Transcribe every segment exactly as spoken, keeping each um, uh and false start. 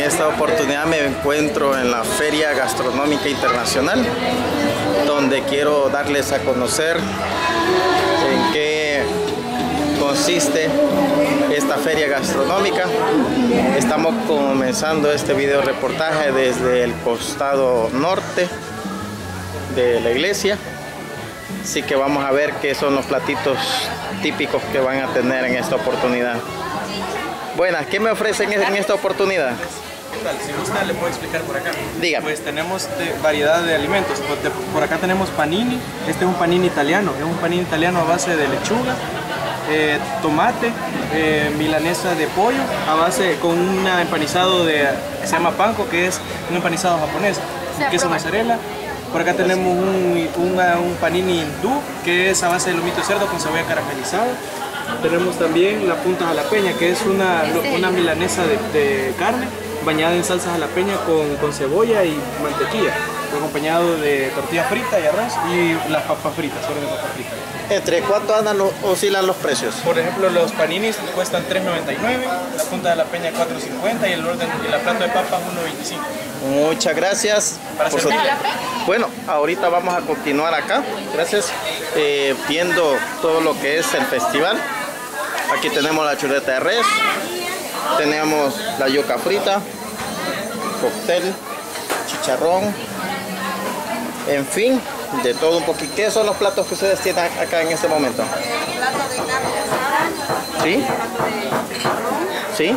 esta oportunidad me encuentro en la Feria Gastronómica Internacional, donde quiero darles a conocer en qué consiste esta feria gastronómica. Estamos comenzando este video reportaje desde el costado norte de la iglesia, así que vamos a ver qué son los platitos típicos que van a tener en esta oportunidad. Buenas, ¿qué me ofrecen en esta oportunidad? ¿Qué tal? Si gusta le puedo explicar por acá. Dígame. Pues tenemos de variedad de alimentos. Por acá tenemos panini. Este es un panini italiano. Es un panini italiano a base de lechuga, eh, tomate, eh, milanesa de pollo, a base con un empanizado de, que se llama panko, que es un empanizado japonés, queso mozzarella. Por acá tenemos un, una, un panini hindú, que es a base de lomito de cerdo con cebolla caramelizada. Tenemos también la punta jalapeña, que es una, una milanesa de, de carne bañada en salsa jalapeña con, con cebolla y mantequilla, acompañado de tortilla frita y arroz y las papas fritas, sobre de papas fritas. ¿Entre cuánto andan los, oscilan los precios? Por ejemplo, los paninis cuestan tres noventa y nueve, la punta de la peña cuatro cincuenta y el orden y la plato de papas uno veinticinco. Muchas gracias por su... Bueno, ahorita vamos a continuar acá, gracias, eh, viendo todo lo que es el festival. Aquí tenemos la chuleta de res, tenemos la yuca frita, cóctel, chicharrón, en fin, de todo un poquito. ¿Qué son los platos que ustedes tienen acá en este momento? Plato de carne asada. ¿Sí? ¿Sí?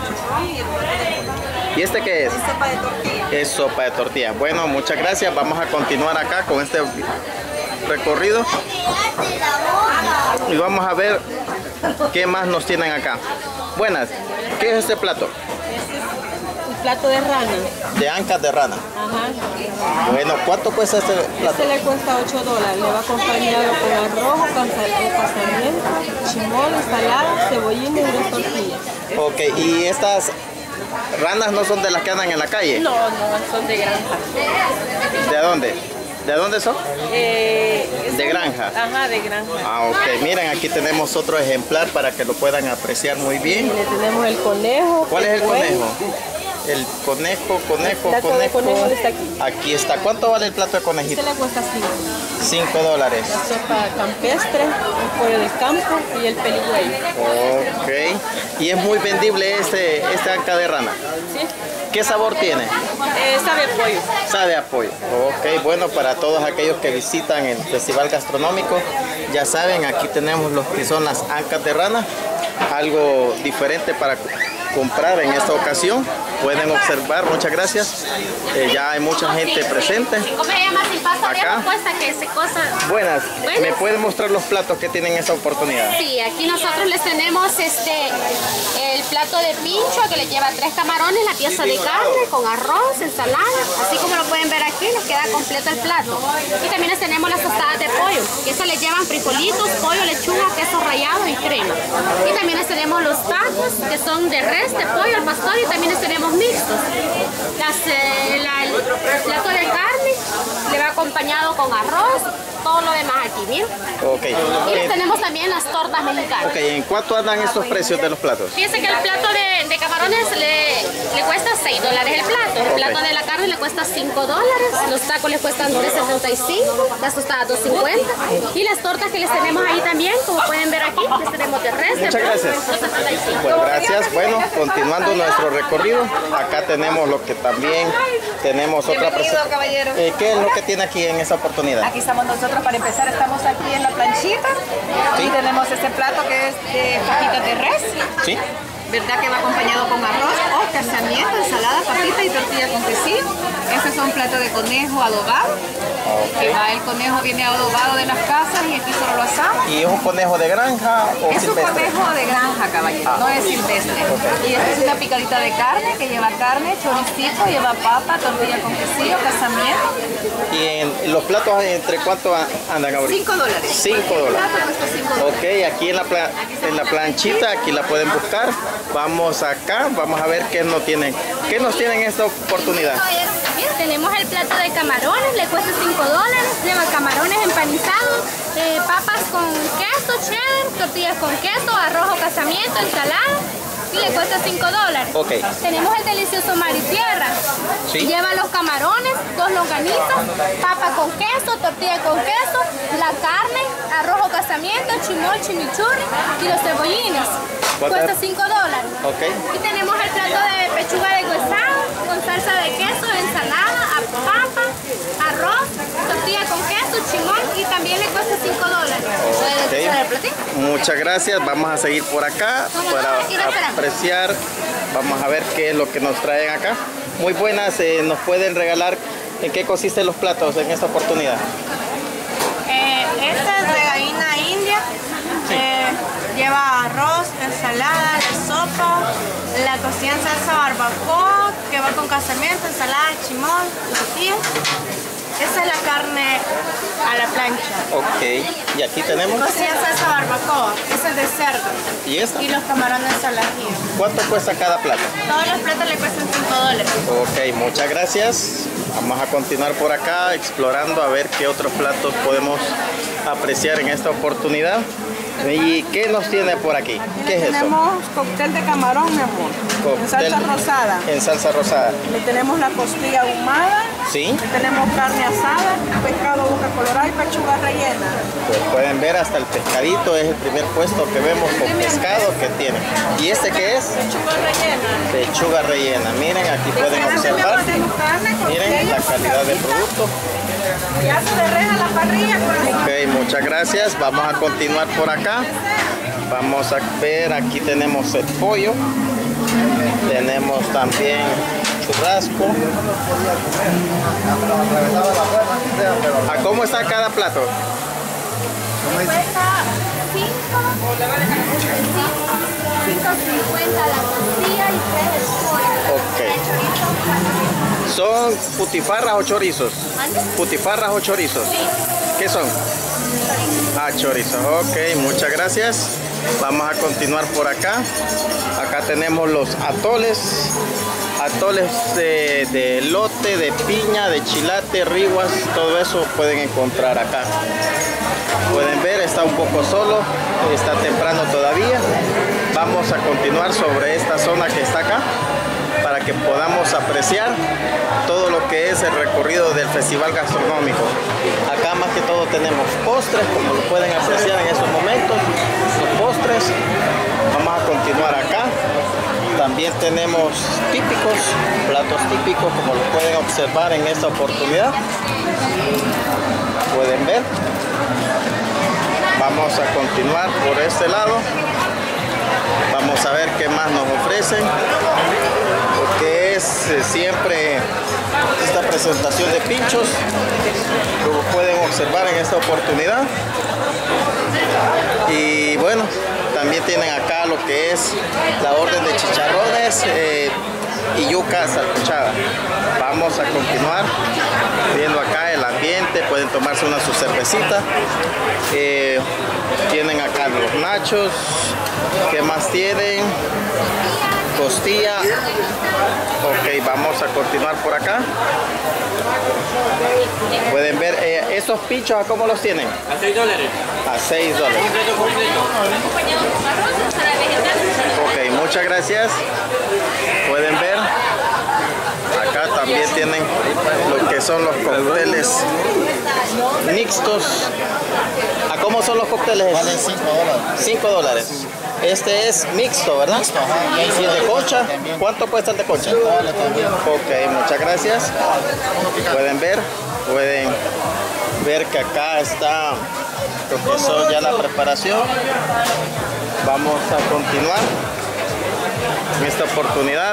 ¿Y este qué es? Es sopa de tortilla. Es sopa de tortilla. Bueno, muchas gracias. Vamos a continuar acá con este recorrido. Y vamos a ver qué más nos tienen acá. Buenas, ¿qué es este plato? Este es un plato de rana. De ancas de rana. Ajá. Bueno, ¿cuánto cuesta este plato? Este le cuesta ocho dólares. Le va acompañado con arroz, casamiento, chimol, ensalada, cebollín y dos tortillas. Ok, ¿y estas ranas no son de las que andan en la calle? No, no, son de granja. ¿De dónde? ¿De dónde son? Eh, De granja. Ajá, de granja. Ah, ok. Miren, aquí tenemos otro ejemplar para que lo puedan apreciar muy bien. Le tenemos el conejo. ¿Cuál es el cuero. conejo? El conejo, conejo, El plato de conejo. conejo está aquí. Aquí está. ¿Cuánto vale el plato de conejito? Este le cuesta cinco. Cinco dólares. La sopa campestre, un pollo del campo y el peligüey. Ok. Y es muy vendible este, este anca de rana. ¿Sí? ¿Qué sabor tiene? Eh, sabe a pollo. Sabe a pollo. Ok, bueno, para todos aquellos que visitan el festival gastronómico, ya saben, aquí tenemos lo que son las ancas de rana, algo diferente para comprar en esta ocasión. Pueden observar, muchas gracias. Eh, ya hay mucha gente presente. ¿Cómo se llama? Sin pasta Acá. vieja cuesta que se cosa. Buenas, Buenas. ¿me pueden mostrar los platos que tienen esta oportunidad? Sí, aquí nosotros les tenemos este el plato de pincho que le lleva tres camarones, la pieza de carne con arroz, ensalada, así como lo pueden ver aquí, les queda completo el plato. Y también les tenemos las tostadas de pollo, que eso les llevan frijolitos, pollo, lechuga, queso rallado y crema. Y también les tenemos los tacos, que son de res, de pollo, al pastor, y también les tenemos mixtos. Las, eh, la, el plato de carne le va acompañado con arroz, todo lo demás aquí, miren. Ok. Y les Eh, tenemos también las tortas mexicanas. ok, ¿en cuánto andan estos precios de los platos? Fíjense que el plato de, de camarones le, le cuesta seis dólares el plato. El Ok. plato de la carne le cuesta cinco dólares. Los tacos les cuestan tres setenta y cinco. Las tostadas dos cincuenta. Y las tortas que les tenemos ahí también, como pueden ver aquí, les tenemos de res, de Muchas pollo, gracias. dos setenta y cinco. Bueno, gracias. Bueno, continuando nuestro recorrido, acá tenemos lo que también tenemos otra Bienvenido, presentación. caballero. Eh, ¿Qué es lo que tiene aquí en esta oportunidad? Aquí estamos nosotros para empezar, estamos aquí en la planchita Sí. y tenemos este plato que es de fajitas de res, ¿Sí? ¿verdad? Que va acompañado con arroz o casamiento, ensalada, papita y tortilla con quesillo. Este es un plato de conejo adobado, que va, el conejo viene adobado de las casas y aquí solo lo asamos. ¿Y es un conejo de granja o Es un silvestre? conejo de granja, caballero, no es silvestre. Y esta es una picadita de carne que lleva carne, choricito, lleva papa, tortilla con quesillo, casamiento. ¿Y en los platos entre cuánto andan ahorita? cinco dólares. cinco dólares. El plato cuesta cinco dólares. Ok, aquí en la, pla- en la planchita, aquí la pueden buscar. Vamos acá, vamos a ver qué nos tienen. ¿Qué nos tienen en esta oportunidad? Tenemos el plato de camarones, le cuesta cinco dólares, lleva camarones empanizados, eh, papas con queso, cheddar, tortillas con queso, arroz o casamiento, ensalada. y le cuesta cinco dólares. Ok. Tenemos el delicioso mar y tierra. Sí. Lleva los camarones, dos longanitas, papa con queso, tortilla con queso, la carne, arroz o casamiento, chimol, chimichurri y los cebollines. Cuesta cinco dólares. Ok. Y tenemos el plato de pechuga de guisado con salsa de queso, ensalada, papa, arroz, tortilla con queso, chimol y también le cuesta cinco dólares. Okay. ¿Puede el platito? Muchas gracias. Vamos a seguir por acá para apreciar. Vamos a ver qué es lo que nos traen acá. Muy buenas. Eh, ¿Nos pueden regalar en qué consisten los platos en esta oportunidad? Eh, esta es de gallina india. Eh, lleva arroz, ensalada, la sopa, la cocida en salsa barbacoa, que va con casamiento, ensalada, chimón, tortilla. Esa es la carne a la plancha. Ok. Y aquí tenemos. Cocida en salsa barbacoa, esa es de cerdo. ¿Y esta? Y los camarones al ajillo. ¿Cuánto cuesta cada plato? Todos los platos le cuestan cinco dólares. Ok, muchas gracias. Vamos a continuar por acá explorando a ver qué otros platos podemos apreciar en esta oportunidad. ¿Y qué nos tiene por aquí? ¿Qué es eso? Tenemos cóctel de camarón, mi amor, en Cóctel salsa rosada. En salsa rosada. Le tenemos la costilla ahumada, ¿Sí? tenemos carne asada, pescado boca colorada y pechuga rellena. Pues pueden ver hasta el pescadito, es el primer puesto que vemos con pescado que tiene. ¿Y este qué es? Pechuga rellena. Pechuga rellena. Miren, aquí pueden observar. Miren la calidad del producto. Pedazo de res a la parrilla, corazón. Ok, muchas gracias. Vamos a continuar por acá. Vamos a ver, aquí tenemos el pollo. Tenemos también churrasco. ¿A cómo está cada plato? Cuesta cinco cincuenta la costilla y tres el pollo. Ok. ¿Son putifarras o chorizos? ¿Putifarras o chorizos? ¿Qué son? Ah, chorizos. Ok, muchas gracias. Vamos a continuar por acá. Acá tenemos los atoles. Atoles de, de elote, de piña, de chilate, riguas, todo eso pueden encontrar acá. Pueden ver, está un poco solo, está temprano todavía. Vamos a continuar sobre esta zona que está acá para que podamos apreciar todo lo que es el recorrido del festival gastronómico. Acá más que todo tenemos postres, como lo pueden apreciar en estos momentos, los postres. Vamos a continuar acá. También tenemos típicos, platos típicos, como lo pueden observar en esta oportunidad. Pueden ver. Vamos a continuar por este lado. Vamos a ver qué más nos ofrecen. Porque es eh, siempre esta presentación de pinchos. Como pueden observar en esta oportunidad. Y bueno, también tienen acá lo que es la orden de chicharrones eh, y yuca salcuchada. Vamos a continuar viendo acá el ambiente. Pueden tomarse una su cervecita. Eh, tienen acá los nachos. ¿Qué más tienen? Costilla. Ok, vamos a continuar por acá. Pueden ver, eh, esos pinchos, ¿a cómo los tienen? A seis dólares. A seis dólares. Completo, completo. Ok, muchas gracias. Pueden ver. Acá también tienen lo que son los cócteles mixtos. ¿A cómo son los cócteles? Valen cinco dólares. cinco dólares. Este es mixto, ¿verdad? Mixto, ajá. ¿Y el de concha? ¿Cuánto cuesta el de concha? cinco dólares también. Ok, muchas gracias. Pueden ver, pueden ver que acá está lo que son ya la preparación. Vamos a continuar en esta oportunidad.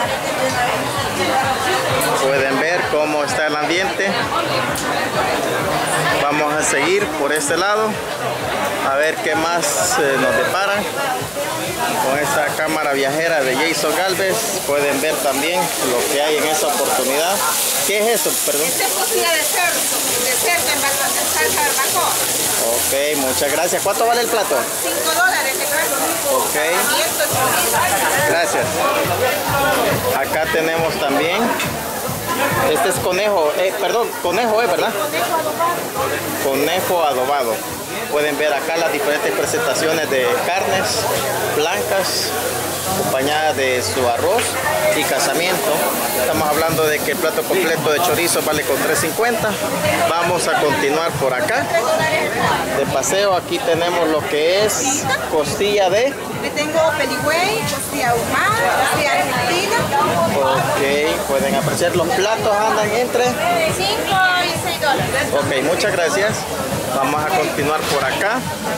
Pueden ver cómo está el ambiente. Vamos a seguir por este lado a ver qué más eh, nos deparan con esta cámara viajera de Jason Galvez. Pueden ver también lo que hay en esta oportunidad. ¿Qué es eso? Perdón. Esta es cocida de cerdo, de cerdo en salsa barbacoa. Ok, muchas gracias. ¿Cuánto vale el plato? cinco dólares de cuesta. Ok, Y esto es gracias. Acá tenemos también. Este es conejo, eh, perdón, conejo es, ¿verdad? Conejo adobado. Pueden ver acá las diferentes presentaciones de carnes blancas. acompañada de su arroz y casamiento. Estamos hablando de que el plato completo de chorizo vale con tres cincuenta. Vamos a continuar por acá de paseo. Aquí tenemos lo que es costilla de... Le tengo peligüey, costilla ahumada, costilla argentina. Ok, pueden apreciar. Los platos andan entre cinco y seis dólares. Ok, muchas gracias. Vamos a continuar por acá.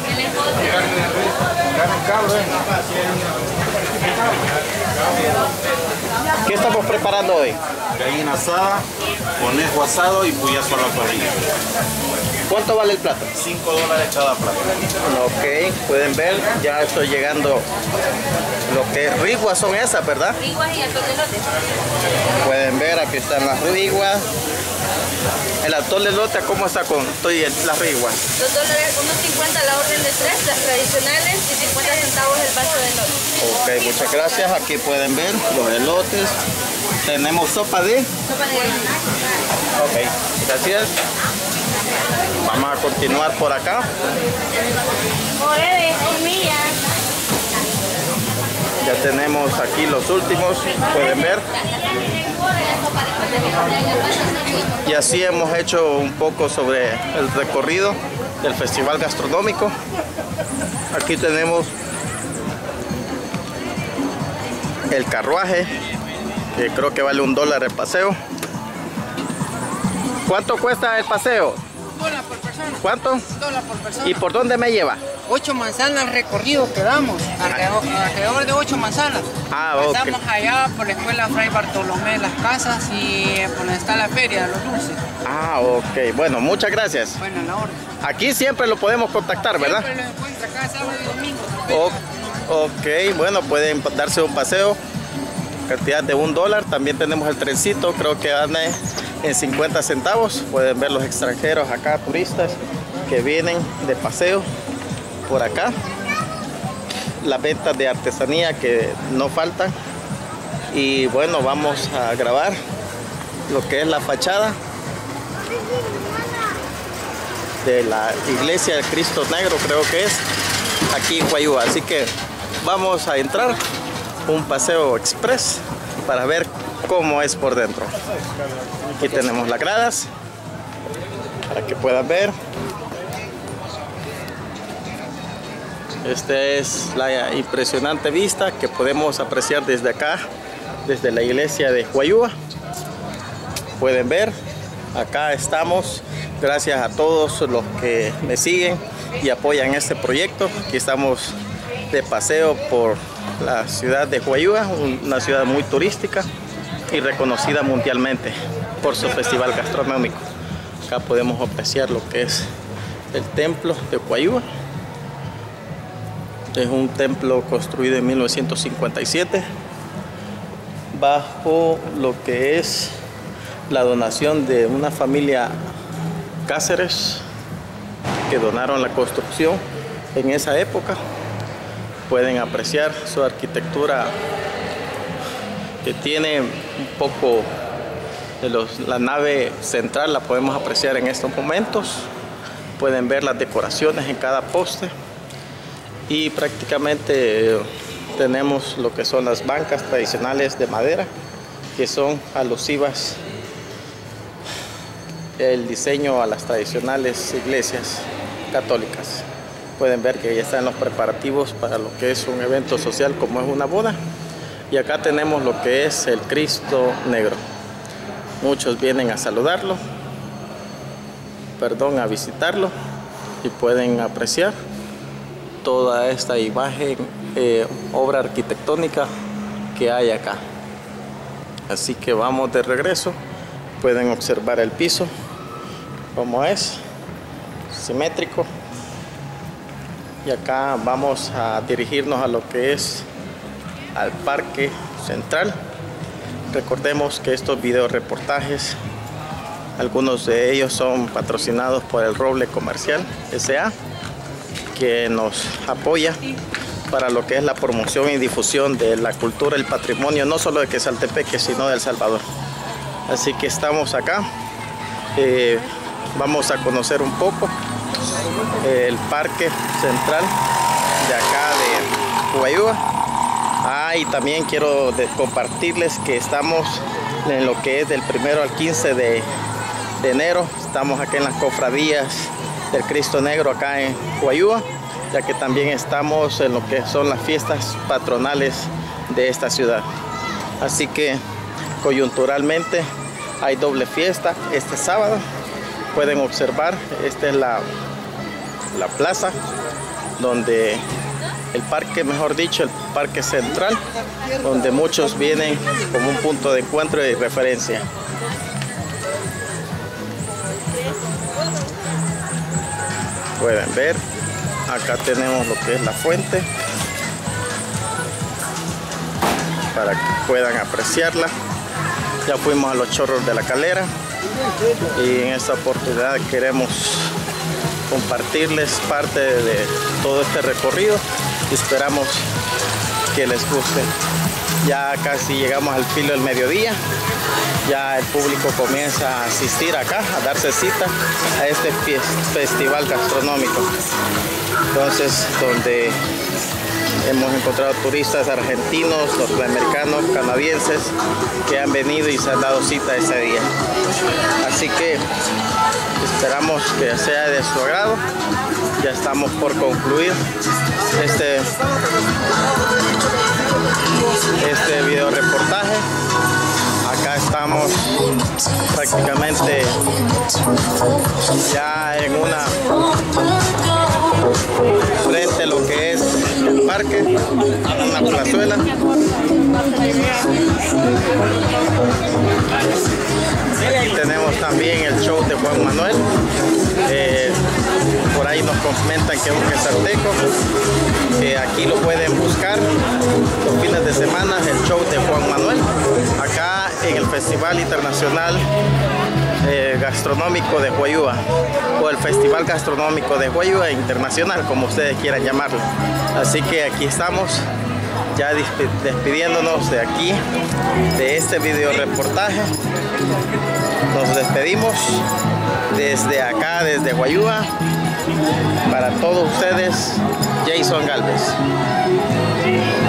¿Qué estamos preparando hoy? Gallina asada, conejo asado y puyazo a la parrilla. ¿Cuánto vale el plato? cinco dólares cada plato. Ok, pueden ver, ya estoy llegando lo que es riguas son esas, ¿verdad? Riguas y atol de elote. Pueden ver, aquí están las riguas. El atol de elote, ¿cómo está con estoy las riguas? dos dólares, uno cincuenta la orden de tres, las tradicionales, y cincuenta centavos el vaso de elote. Ok, muchas gracias. Aquí pueden ver los elotes. Tenemos sopa de... Sopa de gallina. Ok, gracias. Vamos a continuar por acá. More de comillas. Ya tenemos aquí los últimos, pueden ver. Y así hemos hecho un poco sobre el recorrido del festival gastronómico. Aquí tenemos el carruaje, que creo que vale un dólar el paseo. ¿Cuánto cuesta el paseo? Dólar por persona. ¿Cuánto? Dólar por persona. ¿Y por dónde me lleva? Ocho manzanas recorrido que damos, alrededor, alrededor de ocho manzanas. Ah, ok. Pasamos allá por la escuela Fray Bartolomé de las Casas y por donde está la feria de los dulces. Ah, ok. Bueno, muchas gracias. Bueno, la orden. Aquí siempre lo podemos contactar, ¿verdad? Siempre lo encuentra cada sábado y domingo. O- ok, bueno, pueden darse un paseo, cantidad de un dólar. También tenemos el trencito, creo que anda en cincuenta centavos. Pueden ver los extranjeros acá, turistas que vienen de paseo por acá. Las ventas de artesanía que no faltan. Y bueno, vamos a grabar lo que es la fachada de la iglesia del Cristo Negro, creo que es aquí en Huayúa. Así que vamos a entrar un paseo express para ver cómo es por dentro. Aquí tenemos las gradas para que puedan ver. Esta es la impresionante vista que podemos apreciar desde acá, desde la iglesia de Huayúa. Pueden ver, acá estamos. Gracias a todos los que me siguen y apoyan este proyecto. Aquí estamos de paseo por la ciudad de Huayúa, una ciudad muy turística y reconocida mundialmente por su festival gastronómico. Acá podemos apreciar lo que es el templo de Huayúa. Es un templo construido en mil novecientos cincuenta y siete bajo lo que es la donación de una familia Cáceres que donaron la construcción en esa época. Pueden apreciar su arquitectura que tiene un poco de los, la nave central, la podemos apreciar en estos momentos. Pueden ver las decoraciones en cada poste y prácticamente tenemos lo que son las bancas tradicionales de madera que son alusivas el diseño a las tradicionales iglesias católicas. Pueden ver que ya están los preparativos para lo que es un evento social como es una boda. Y acá tenemos lo que es el Cristo Negro. Muchos vienen a saludarlo, perdón, a visitarlo, y pueden apreciar toda esta imagen, eh, obra arquitectónica que hay acá. Así que vamos de regreso. Pueden observar el piso, como es, simétrico. Y acá vamos a dirigirnos a lo que es al Parque Central. Recordemos que estos video reportajes, algunos de ellos son patrocinados por el Roble Comercial S A, que nos apoya para lo que es la promoción y difusión de la cultura y el patrimonio, no solo de Quezaltepeque, sino de El Salvador. Así que estamos acá, eh, vamos a conocer un poco eh, el Parque Central de acá de Huayúa. Ah, y también quiero de compartirles que estamos en lo que es del primero al quince de, de enero. Estamos aquí en las cofradías del Cristo Negro acá en Huayúa, ya que también estamos en lo que son las fiestas patronales de esta ciudad. Así que coyunturalmente hay doble fiesta este sábado. Pueden observar, esta es la, la plaza donde el parque, mejor dicho, el parque central, donde muchos vienen como un punto de encuentro y referencia. Pueden ver, acá tenemos lo que es la fuente para que puedan apreciarla. Ya fuimos a los Chorros de la Calera y en esta oportunidad queremos compartirles parte de todo este recorrido y esperamos que les guste. Ya casi llegamos al filo del mediodía, ya el público comienza a asistir acá, a darse cita a este festival gastronómico. Entonces, donde hemos encontrado turistas argentinos, norteamericanos, canadienses que han venido y se han dado cita ese día. Así que esperamos que sea de su agrado. Ya estamos por concluir este, este video reportaje. Acá estamos prácticamente ya en una frente a lo que es el parque, una plazuela. Aquí tenemos también el show de Juan Manuel. Eh, por ahí nos comentan que es un quesalteco, que aquí lo pueden buscar los fines de semana, el show de Juan Manuel, acá en el Festival Internacional eh, Gastronómico de Huayúa, o el Festival Gastronómico de Huayúa Internacional, como ustedes quieran llamarlo. Así que aquí estamos, ya despidiéndonos de aquí, de este video reportaje. Nos despedimos desde acá, desde Huayúa, para todos ustedes, Jason Galvez.